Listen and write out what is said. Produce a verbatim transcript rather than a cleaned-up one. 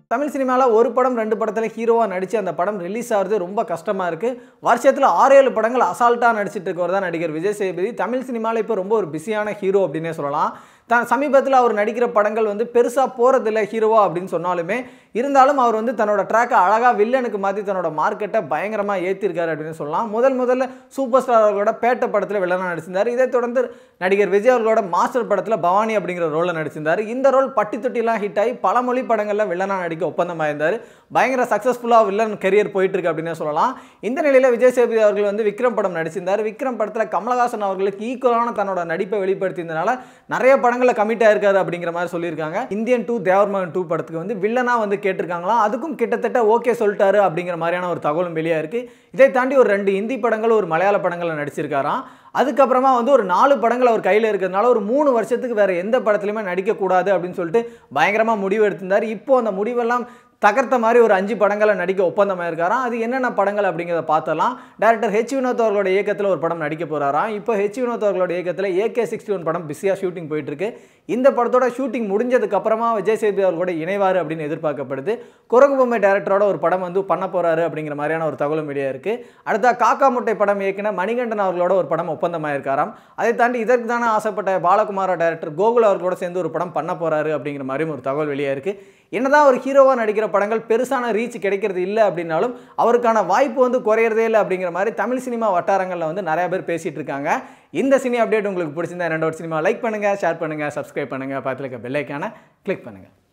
தமிழ் சினிமால ஒரு படம் ரெண்டு படத்துல ஹீரோவா நடிச்சு அந்த படம் ரிலீஸ் ஆகிறது ரொம்ப கஷ்டமா இருக்கு. வருஷத்துல ஆறு ஏழு படங்கள் அசால்ட்டா நடிச்சிட்டு இருக்கவர் தான் நடிகர் விஜய் சேதுபதி. தமிழ் சினிமால இப்போ ரொம்ப ஒரு பிஸியான ஹீரோ அப்படினே சொல்லலாம். சமீபத்தில் அவர் நடிக்கிற படங்கள் வந்து பெருசா போறதில்லை ஹீரோவா அப்படின்னு சொன்னாலுமே இருந்தாலும் அவர் வந்து தன்னோட ட்ராக்கை அழகா வில்லனுக்கு மாற்றி தன்னோட மார்க்கெட்டை பயங்கரமா ஏற்றிருக்காரு அப்படின்னு சொல்லலாம். முதல் முதல்ல சூப்பர் ஸ்டார் அவர்களோட பேட்ட படத்தில் வில்லனா நடிச்சிருந்தார். இதை தொடர்ந்து நடிகர் விஜய் அவர்களோட மாஸ்டர் படத்தில் பவானி அப்படிங்கிற ரோலில் நடிச்சிருந்தார். இந்த ரோல் பட்டி தொட்டிலாம் ஹிட் ஆகி பல மொழி படங்களில் வில்லனா நடிக்க ஒப்பந்தமாக இருந்தார். பயங்கர சக்ஸஸ்ஃபுல்லாக வில்லன் கெரியர் போயிட்டு இருக்கு அப்படின்னு சொல்லலாம். இந்த நிலையில் விஜய் சேதுபதி அவர்கள் வந்து விக்ரம் படம் நடிச்சிருந்தார். விக்ரம் படத்தில் கமலஹாசன் அவர்களுக்கு ஈக்குவலான தன்னோட நடிப்பை வெளிப்படுத்தியதுனால நிறைய படங்களை கமிட் ஆயிருக்காரு அப்படிங்கிற மாதிரி சொல்லியிருக்காங்க. இந்தியன் டூ தேவர்மகன் டூ படத்துக்கு வந்து வில்லனா வந்து கேட்டிருக்காங்களாம். அதுக்கும் கிட்டத்தட்ட ஓகே சொல்லிட்டாரு அப்படிங்கிற மாதிரியான ஒரு தகவலும் வெளியாக இருக்கு. இதை தாண்டி ஒரு ரெண்டு ஹிந்தி படங்கள் ஒரு மலையாள படங்கள் நடிச்சிருக்காராம். அதுக்கப்புறமா வந்து ஒரு நாலு படங்கள் அவர் கையில் இருக்கிறதுனால ஒரு மூணு வருஷத்துக்கு வேற எந்த படத்துலையுமே நடிக்கக்கூடாது அப்படின்னு சொல்லிட்டு பயங்கரமாக முடிவு எடுத்திருந்தார். இப்போ அந்த முடிவெல்லாம் தகர்த்த மாதிரி ஒரு அஞ்சு படங்களை நடிக்க ஒப்பந்தமாக இருக்காராம். அது என்னென்ன படங்கள் அப்படிங்கிறத பார்த்தலாம். டைரக்டர் ஹெச் வினோத் அவர்களோட இயக்கத்தில் ஒரு படம் நடிக்க போகிறாராம். இப்போ ஹெச் வினோத் அவர்களோட இயக்கத்தில் ஏகே சிக்ஸ்டி ஒன் படம் பிஸியாக ஷூட்டிங் போயிட்டு இருக்கு. இந்த படத்தோட ஷூட்டிங் முடிஞ்சதுக்கு அப்புறமா விஜய் சேதுபதி அவர்களோட இணைவார் அப்படின்னு எதிர்பார்க்கப்படுது. குரங்கு பொம்மை டைரக்டரோட ஒரு படம் வந்து பண்ண போறாரு அப்படிங்கிற மாதிரியான ஒரு தகவலும் வெளியாக இருக்கு. அடுத்த காக்கா முட்டை படம் இயக்கின மணிகண்டன் அவர்களோட ஒரு படம் ஒப்பந்தமாக இருக்காராம். அதை தாண்டி இதற்கு தானே ஆசைப்பட்ட பாலகுமார டைரக்டர் கோகுல் அவர்களோட சேர்ந்து ஒரு படம் பண்ண போறாரு அப்படிங்கிற மாதிரியும் ஒரு தகவல் வெளியாக இருக்கு. என்னதான் ஒரு ஹீரோவா நடிக்கிற படங்கள் பெருசான ரீச் கிடைக்கிறது இல்லை அப்படின்னாலும் அவருக்கான வாய்ப்பு வந்து குறையிறதே இல்லை அப்படிங்கிற மாதிரி தமிழ் சினிமா வட்டாரங்களில் வந்து நிறைய பேர் பேசிட்டு இருக்காங்க. இந்த சினி அப்டேட் உங்களுக்கு பிடிச்சிருந்தா இரண்டோட சினிமா லைக் பண்ணுங்க, ஷேர் பண்ணுங்க, சப்ஸ்கிரைப் பண்ணுங்க, பக்கத்துல இருக்க பெல் ஐகானை கிளிக் பண்ணுங்க.